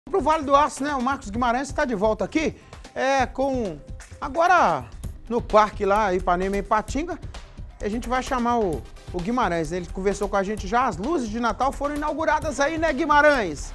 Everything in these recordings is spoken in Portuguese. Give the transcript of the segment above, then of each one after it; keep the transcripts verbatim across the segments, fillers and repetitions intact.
Pro Vale do Aço, né? O Marcos Guimarães está de volta aqui, é, com agora no parque lá, Ipanema, em Ipatinga. A gente vai chamar o, o Guimarães, né? Ele conversou com a gente já, as luzes de Natal foram inauguradas aí, né, Guimarães?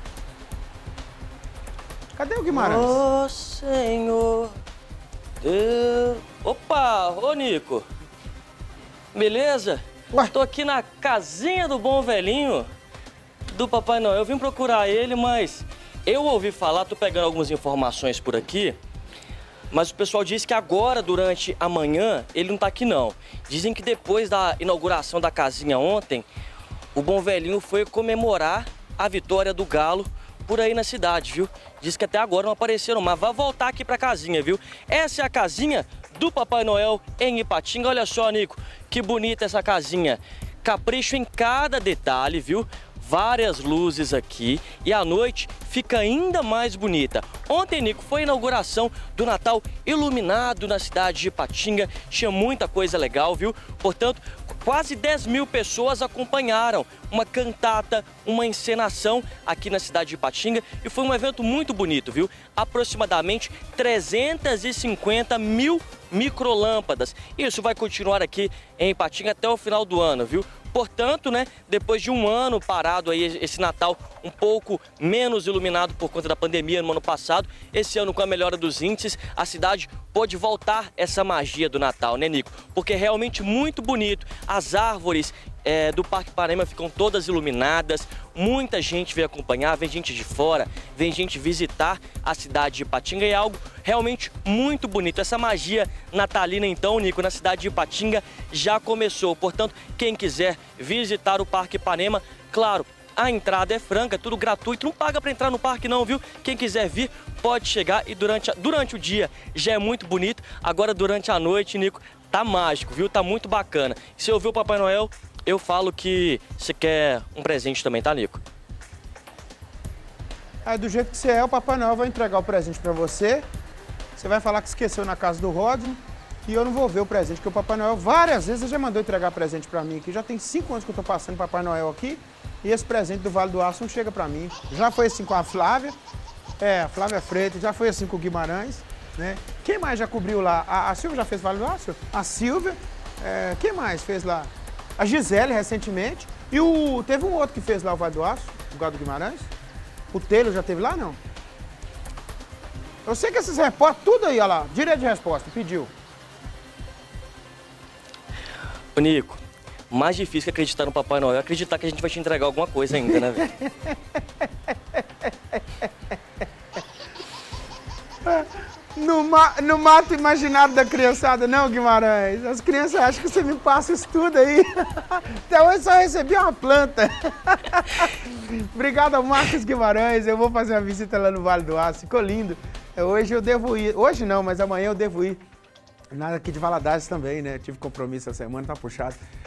Cadê o Guimarães? Ô, oh, Senhor Deus... Opa, ô Nico, beleza? Ué? Tô aqui na casinha do bom velhinho do Papai Noel. Eu vim procurar ele, mas eu ouvi falar, tô pegando algumas informações por aqui, mas o pessoal disse que agora, durante a manhã, ele não tá aqui não. Dizem que depois da inauguração da casinha ontem, o bom velhinho foi comemorar a vitória do Galo por aí na cidade, viu? Diz que até agora não apareceram, mas vai voltar aqui pra casinha, viu? Essa é a casinha do Papai Noel em Ipatinga. Olha só, Nico, que bonita essa casinha. Capricho em cada detalhe, viu? Várias luzes aqui e à noite fica ainda mais bonita. Ontem, Nico, foi a inauguração do Natal iluminado na cidade de Ipatinga. Tinha muita coisa legal, viu? Portanto, quase dez mil pessoas acompanharam uma cantata, uma encenação aqui na cidade de Ipatinga e foi um evento muito bonito, viu? Aproximadamente trezentas e cinquenta mil microlâmpadas. Isso vai continuar aqui em Ipatinga até o final do ano, viu? Portanto, né, depois de um ano parado aí, esse Natal um pouco menos iluminado por conta da pandemia no ano passado, esse ano com a melhora dos índices, a cidade pôde voltar essa magia do Natal, né, Nico? Porque é realmente muito bonito. As árvores é, do Parque Ipanema ficam todas iluminadas, muita gente vem acompanhar, vem gente de fora, vem gente visitar a cidade de Ipatinga e é algo realmente muito bonito. Essa magia natalina, então, Nico, na cidade de Ipatinga já começou. Portanto, quem quiser visitar o Parque Ipanema, claro, a entrada é franca, tudo gratuito, não paga para entrar no parque não, viu? Quem quiser vir, pode chegar e durante, a, durante o dia já é muito bonito, agora durante a noite, Nico, tá mágico, viu? Tá muito bacana. Se eu ver o Papai Noel, eu falo que você quer um presente também, tá, Nico? Aí, do jeito que você é, o Papai Noel vai entregar o presente para você. Você vai falar que esqueceu na casa do Rodney e eu não vou ver o presente, porque o Papai Noel várias vezes já mandou entregar presente para mim aqui. Já tem cinco anos que eu tô passando Papai Noel aqui e esse presente do Vale do Aço não chega para mim. Já foi assim com a Flávia, é, a Flávia Freitas, já foi assim com o Guimarães, né? Quem mais já cobriu lá? A, a Silvia já fez Vale do Aço? A Silvia, é, quem mais fez lá? A Gisele, recentemente. E o, teve um outro que fez lá o Vale do Aço, o Galo do Guimarães. O Taylor já teve lá, não? Eu sei que esses repórteres, tudo aí, olha lá, direito de resposta, pediu. Ô, Nico, mais difícil que acreditar no Papai Noel é acreditar que a gente vai te entregar alguma coisa ainda, né, velho? No, ma no mato imaginário da criançada, não, Guimarães. As crianças acham que você me passa isso tudo aí. Até hoje só recebi uma planta. Obrigado ao Marcos Guimarães. Eu vou fazer uma visita lá no Vale do Aço. Ficou lindo. Hoje eu devo ir. Hoje não, mas amanhã eu devo ir. Nada aqui de Valadares também, né? Tive compromisso essa semana, tá puxado.